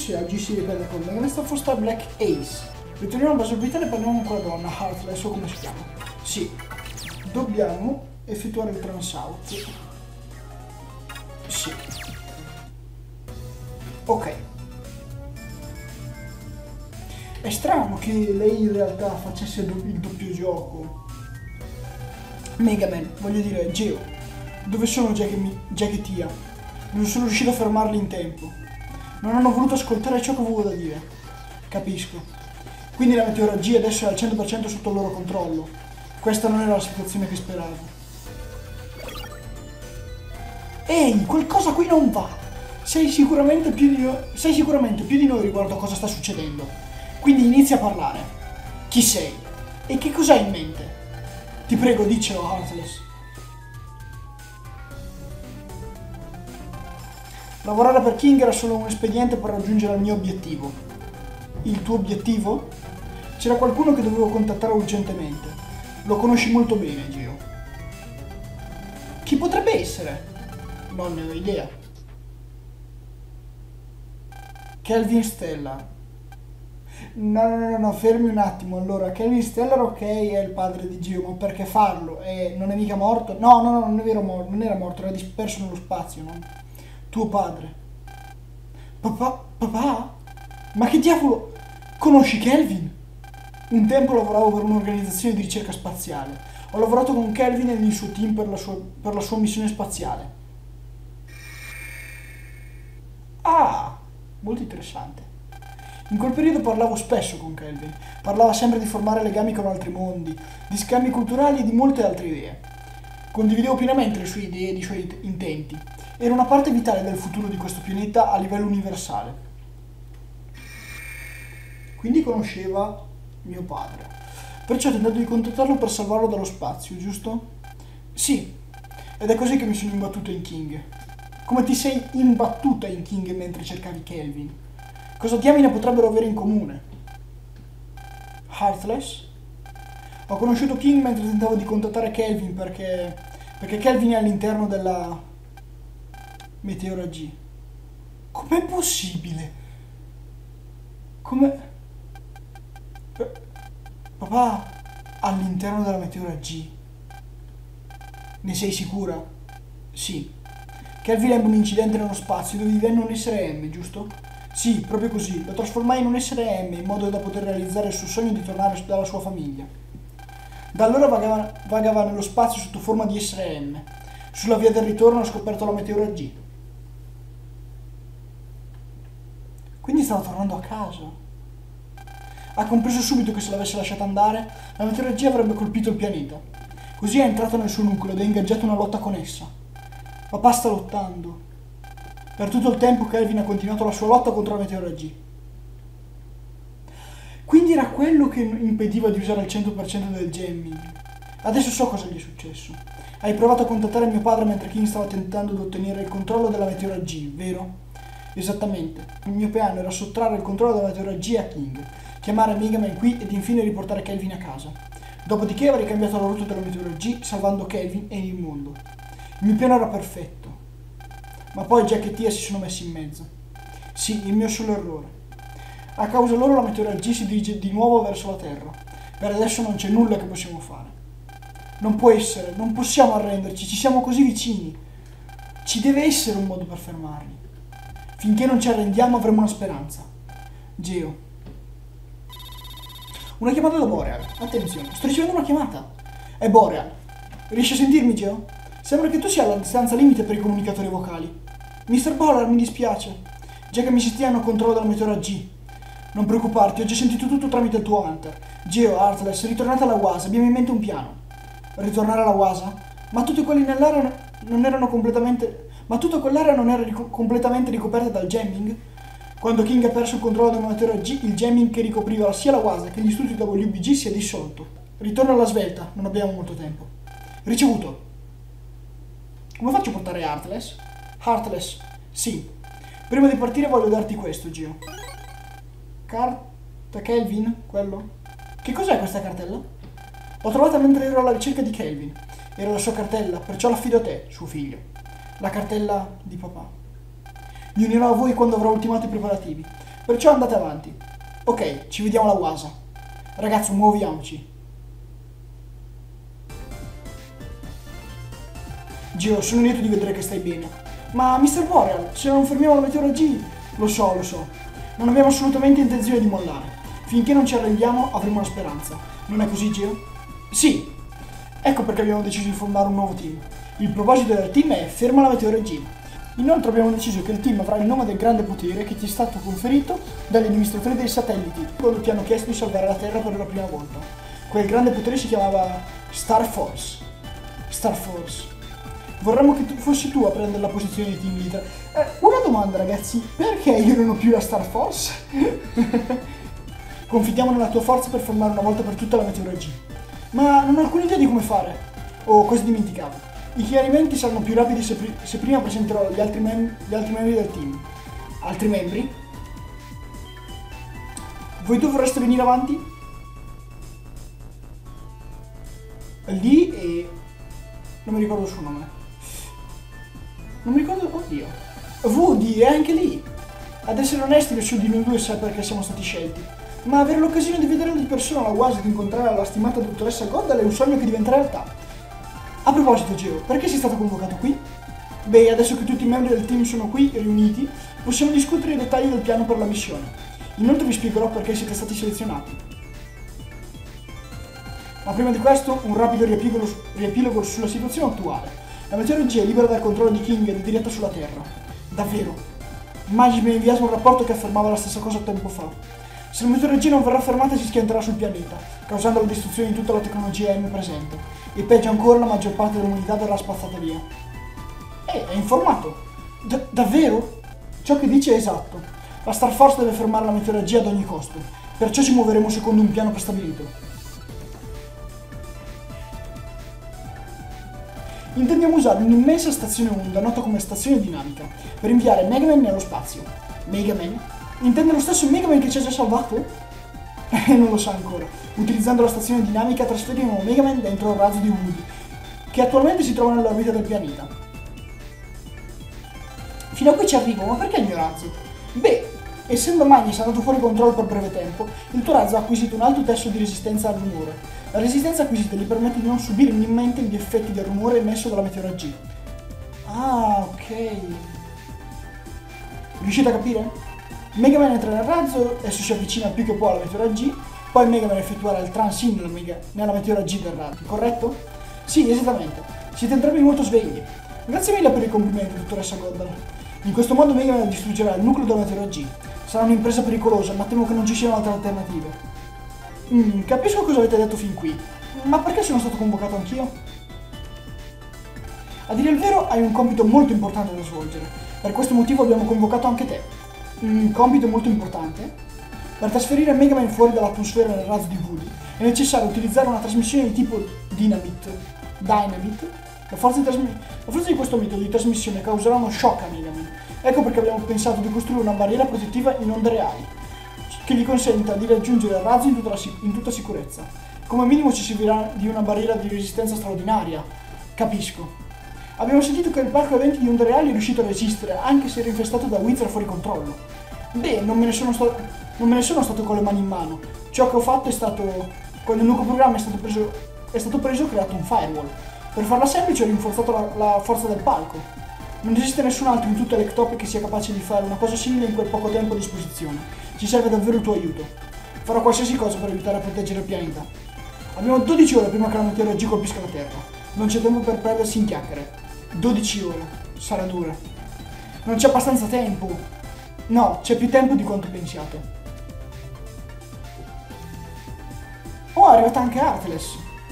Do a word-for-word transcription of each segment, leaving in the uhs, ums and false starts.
sì, oggi si riprende con Mega Man Star Star Black Ace. Ritorniamo alla base orbitale e parliamo con quella donna, Heartless o come si chiama. Sì, dobbiamo effettuare il transout. Sì. Ok. È strano che lei in realtà facesse il doppio gioco. Mega Man, voglio dire, Geo, dove sono Jack e, Mi- Jack e Tia? Non sono riuscito a fermarli in tempo. Non hanno voluto ascoltare ciò che avevo da dire. Capisco. Quindi la Meteora G adesso è al cento per cento sotto il loro controllo. Questa non era la situazione che speravo. Ehi, qualcosa qui non va! Sei sicuramente più di, no- sei sicuramente più di noi riguardo a cosa sta succedendo. Quindi inizia a parlare. Chi sei? E che cos'hai in mente? Ti prego, dicelo, Heartless. Lavorare per King era solo un espediente per raggiungere il mio obiettivo. Il tuo obiettivo? C'era qualcuno che dovevo contattare urgentemente. Lo conosci molto bene, Gio. Chi potrebbe essere? Non ne ho idea. Kelvin Stellar. No, no, no, no, fermi un attimo. Allora, Kelvin Stellar, ok, è il padre di Gio, ma perché farlo? E non è mica morto? No, no, no, non è vero, morto, non era morto, era disperso nello spazio, no? Tuo padre. Papà? Papà? Ma che diavolo? Conosci Kelvin? Un tempo lavoravo per un'organizzazione di ricerca spaziale. Ho lavorato con Kelvin e il suo team per la sua, per la sua missione spaziale. Ah, molto interessante. In quel periodo parlavo spesso con Kelvin. Parlava sempre di formare legami con altri mondi, di scambi culturali e di molte altre idee. Condividevo pienamente le sue idee e i suoi intenti. Era una parte vitale del futuro di questo pianeta a livello universale. Quindi conosceva mio padre. Perciò ho tentato di contattarlo per salvarlo dallo spazio, giusto? Sì, ed è così che mi sono imbattuto in King. Come ti sei imbattuta in King mentre cercavi Kelvin? Cosa diamine potrebbero avere in comune? Heartless? Ho conosciuto King mentre tentavo di contattare Kelvin perché... perché Kelvin è all'interno della... Meteora G. Com'è possibile? Come... Papà, all'interno della Meteora G. Ne sei sicura? Sì. Kelvin ebbe un incidente nello spazio dove divenne un essere M, giusto? Sì, proprio così. Lo trasformai in un essere M in modo da poter realizzare il suo sogno di tornare dalla sua famiglia. Da allora vagava, vagava nello spazio sotto forma di essere M. Sulla via del ritorno ho scoperto la Meteora G. Quindi stava tornando a casa. Ha compreso subito che se l'avesse lasciata andare, la Meteora G avrebbe colpito il pianeta. Così è entrato nel suo nucleo ed ha ingaggiato una lotta con essa. Papà sta lottando. Per tutto il tempo Kelvin ha continuato la sua lotta contro la Meteora G. Quindi era quello che impediva di usare il cento per cento del jamming. Adesso so cosa gli è successo. Hai provato a contattare mio padre mentre King stava tentando di ottenere il controllo della Meteora G, vero? Esattamente. Il mio piano era sottrarre il controllo della Meteora G a King, chiamare Mega Man qui ed infine riportare Kelvin a casa. Dopodiché avrei cambiato la rotta della Meteora G, salvando Kelvin e il mondo. Il mio piano era perfetto. Ma poi Jack e Tia si sono messi in mezzo. Sì, il mio solo errore. A causa loro la Meteora G si dirige di nuovo verso la Terra. Per adesso non c'è nulla che possiamo fare. Non può essere, non possiamo arrenderci, ci siamo così vicini. Ci deve essere un modo per fermarli. Finché non ci arrendiamo avremo una speranza. Geo. Una chiamata da Boreal. Attenzione, sto ricevendo una chiamata. È Boreal. Riesci a sentirmi, Geo? Sembra che tu sia alla distanza limite per i comunicatori vocali. mister Boreal, mi dispiace. Jack e Misty hanno controllo della Meteora G. Non preoccuparti, ho già sentito tutto tramite il tuo Hunter. Geo, Heartless, ritornate alla U A S, abbiamo in mente un piano. Ritornare alla U A S? Ma tutti quelli nell'area non erano completamente... Ma tutta quell'area non era ric- completamente ricoperta dal jamming? Quando King ha perso il controllo della Meteora G, il jamming che ricopriva sia la U A S che gli studi W B G si è dissolto. Ritorno alla svelta, non abbiamo molto tempo. Ricevuto. Come faccio a portare Heartless? Heartless, sì. Prima di partire voglio darti questo, Gio. Carta Kelvin? Quello? Che cos'è questa cartella? L'ho trovata mentre ero alla ricerca di Kelvin. Era la sua cartella, perciò l'affido a te, suo figlio. La cartella di papà. Mi unirò a voi quando avrò ultimato i preparativi. Perciò andate avanti. Ok, ci vediamo alla U A S A. Ragazzo, muoviamoci. Gio, sono lieto di vedere che stai bene. Ma mister Boreal, se non fermiamo la meteora G... Lo so, lo so. Non abbiamo assolutamente intenzione di mollare. Finché non ci arrendiamo avremo una speranza. Non è così, Gio? Sì. Ecco perché abbiamo deciso di fondare un nuovo team. Il proposito del team è Ferma la meteora G. Inoltre abbiamo deciso che il team avrà il nome del grande potere che ti è stato conferito dagli amministratori dei satelliti quando ti hanno chiesto di salvare la Terra per la prima volta. Quel grande potere si chiamava Star Force. Star Force. Vorremmo che tu, fossi tu a prendere la posizione di team leader. Eh, una domanda, ragazzi, perché io non ho più la Star Force? Confidiamo nella tua forza per formare una volta per tutta la meteora G. Ma non ho alcuna idea di come fare. Oh, cosa dimenticavo. I chiarimenti saranno più rapidi se, pri se prima presenterò gli altri, gli altri membri del team. Altri membri? Voi due vorreste venire avanti? Lì e... non mi ricordo il suo nome. Non mi ricordo... oddio. Woody è anche lì. Ad essere onesti, nessuno di noi due sa perché siamo stati scelti. Ma avere l'occasione di vederlo di persona alla U A S A e di incontrare la stimata dottoressa Goddard è un sogno che diventa realtà. A proposito, Gio, perché sei stato convocato qui? Beh, adesso che tutti i membri del team sono qui, riuniti, possiamo discutere i dettagli del piano per la missione. Inoltre vi spiegherò perché siete stati selezionati. Ma prima di questo, un rapido riepilogo, riepilogo sulla situazione attuale. La meteora G è libera dal controllo di King ed è diretta sulla Terra. Davvero? Maggi mi ha inviato un rapporto che affermava la stessa cosa tempo fa. Se la meteora G non verrà fermata si schianterà sul pianeta, causando la distruzione di tutta la tecnologia M presente. E peggio ancora, la maggior parte dell'umanità verrà spazzata via. Eh, è informato. D davvero? Ciò che dice è esatto. La Star Force deve fermare la meteora G ad ogni costo. Perciò ci muoveremo secondo un piano prestabilito. Intendiamo usare un'immensa stazione onda, nota come stazione dinamica, per inviare Mega Man nello spazio. Mega Man? Intende lo stesso Mega Man che ci ha già salvato? Eh, non lo sa ancora. Utilizzando la stazione dinamica trasferiremo Mega Man dentro il razzo di Woody, che attualmente si trova nell'orbita del pianeta. Fino a qui ci arrivo, ma perché il mio razzo? Beh, essendo Magnus è andato fuori controllo per breve tempo, il tuo razzo ha acquisito un alto tasso di resistenza al rumore. La resistenza acquisita gli permette di non subire minimamente gli effetti del rumore emesso dalla meteora G. Ah, ok. Riuscite a capire? Mega Man entra nel razzo, esso si avvicina più che può alla meteora G, poi Mega Man effettuerà il transit nella, mega, nella meteora G del razzo, corretto? Sì, esattamente. Siete entrambi molto svegli. Grazie mille per i complimenti, dottoressa Goddard. In questo modo Mega Man distruggerà il nucleo della meteora G. Sarà un'impresa pericolosa, ma temo che non ci siano altre alternative. Mm, capisco cosa avete detto fin qui, ma perché sono stato convocato anch'io? A dire il vero, hai un compito molto importante da svolgere. Per questo motivo abbiamo convocato anche te. Un compito molto importante? Per trasferire Mega Man fuori dall'atmosfera nel razzo di Woody è necessario utilizzare una trasmissione di tipo Dynamite. Dynamite? La forza, di la forza di questo metodo di trasmissione causerà uno shock a Mega Man. Ecco perché abbiamo pensato di costruire una barriera protettiva in onde reali, che gli consenta di raggiungere il razzo in tutta, la, in tutta sicurezza. Come minimo ci servirà di una barriera di resistenza straordinaria. Capisco. Abbiamo sentito che il parco eventi di onde reali è riuscito a resistere, anche se era infestato da Wizard fuori controllo. Beh, non me, ne sono non me ne sono stato con le mani in mano. Ciò che ho fatto è stato... Quando il nuovo programma è stato preso, è stato preso ho creato un firewall. Per farla semplice ho rinforzato la, la forza del palco. Non esiste nessun altro in tutto Electop che sia capace di fare una cosa simile in quel poco tempo a disposizione. Ci serve davvero il tuo aiuto. Farò qualsiasi cosa per aiutare a proteggere il pianeta. Abbiamo dodici ore prima che la meteora G colpisca la Terra. Non c'è tempo per perdersi in chiacchiere. dodici ore. Sarà dura. Non c'è abbastanza tempo. No, c'è più tempo di quanto pensiate. Oh, è arrivata anche Heartless.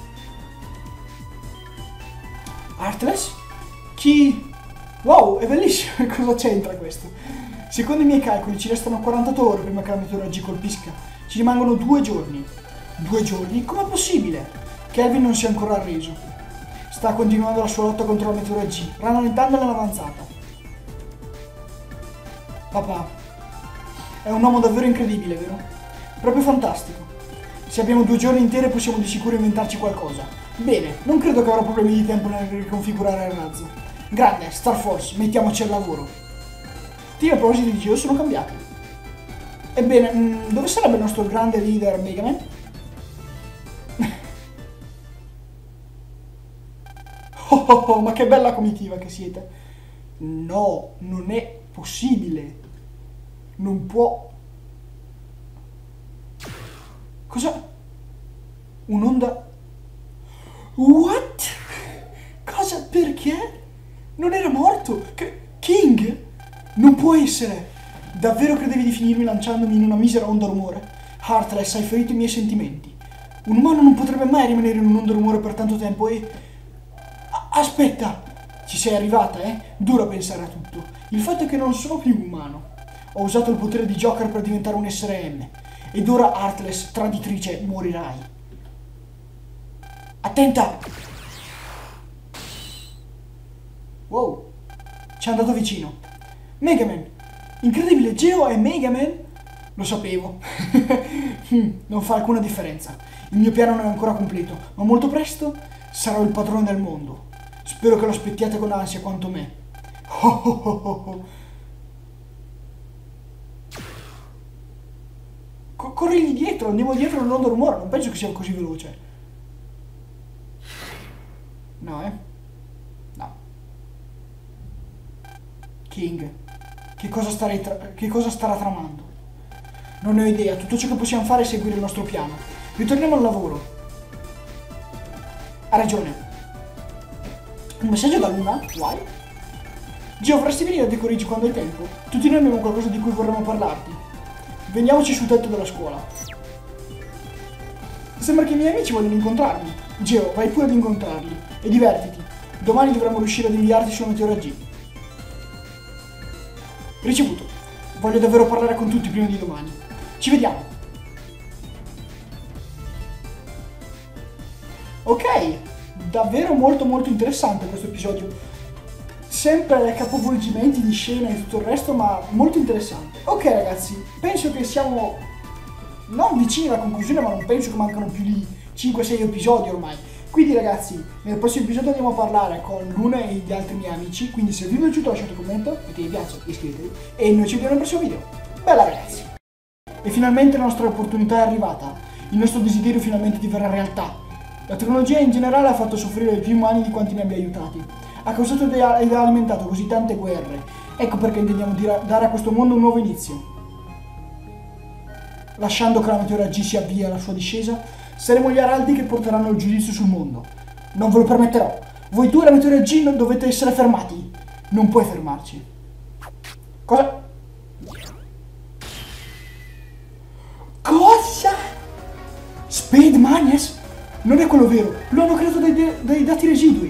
Heartless? Chi? Wow, è bellissimo. Cosa c'entra questo? Secondo i miei calcoli ci restano quarantotto ore prima che la meteora G colpisca. Ci rimangono due giorni. Due giorni? Com'è possibile? Kevin non si è ancora arreso. Sta continuando la sua lotta contro la meteora G, rallentandola nell'avanzata. Papà, è un uomo davvero incredibile, vero? Proprio fantastico. Se abbiamo due giorni interi possiamo di sicuro inventarci qualcosa. Bene, non credo che avrò problemi di tempo nel riconfigurare il razzo. Grande, Star Force, mettiamoci al lavoro. Ti a proposito di Gio sono cambiati. Ebbene, mh, dove sarebbe il nostro grande leader Mega Man? Oh, oh, oh, ma che bella comitiva che siete. No, non è possibile. Non può. Cosa? Un'onda? What? Cosa? Perché? Non era morto? Che... King? Non può essere. Davvero credevi di finirmi lanciandomi in una misera onda rumore? Heartless, hai ferito i miei sentimenti. Un umano non potrebbe mai rimanere in un'onda rumore per tanto tempo e... A- aspetta! Ci sei arrivata, eh? Duro pensare a tutto. Il fatto è che non sono più umano. Ho usato il potere di Joker per diventare un essere M. Ed ora, Heartless, traditrice, morirai. Attenta! Wow, ci è andato vicino. Mega Man! Incredibile, Geo è Mega Man? Lo sapevo. Non fa alcuna differenza. Il mio piano non è ancora completo, ma molto presto sarò il padrone del mondo. Spero che lo aspettiate con ansia quanto me. Oh oh oh oh oh. Co- corrigli dietro, andiamo dietro all'onda rumore, non penso che sia così veloce. No, eh? No. King, che cosa, starei tra- che cosa starà tramando? Non ne ho idea, tutto ciò che possiamo fare è seguire il nostro piano. Ritorniamo al lavoro. Ha ragione. Un messaggio da Luna? Why? Gio, vorresti venire a De Corigi quando hai tempo? Tutti noi abbiamo qualcosa di cui vorremmo parlarti. Veniamoci sul tetto della scuola. Sembra che i miei amici vogliono incontrarmi. Geo, vai pure ad incontrarli e divertiti. Domani dovremmo riuscire ad inviarti sulla Meteora G. Ricevuto. Voglio davvero parlare con tutti prima di domani. Ci vediamo. Ok, davvero molto molto interessante questo episodio. Sempre capovolgimenti di scena e tutto il resto, ma molto interessante. Ok ragazzi, penso che siamo non vicini alla conclusione, ma non penso che mancano più di cinque sei episodi ormai. Quindi ragazzi, nel prossimo episodio andiamo a parlare con Luna e gli altri miei amici. Quindi se vi è piaciuto lasciate un commento, mettete mi piace, iscrivetevi e noi ci vediamo nel prossimo video. Bella ragazzi! E finalmente la nostra opportunità è arrivata. Il nostro desiderio finalmente diverrà realtà. La tecnologia in generale ha fatto soffrire più umani di quanti ne abbia aiutati. Ha causato ed ha alimentato così tante guerre. Ecco perché intendiamo dare a questo mondo un nuovo inizio. Lasciando che la Meteora G si avvii alla sua discesa, saremo gli araldi che porteranno il giudizio sul mondo. Non ve lo permetterò. Voi due e la Meteora G non dovete essere fermati. Non puoi fermarci. Cosa? Cosa? Spade Manias? Non è quello vero. Lo hanno creato dai, dai dati residui.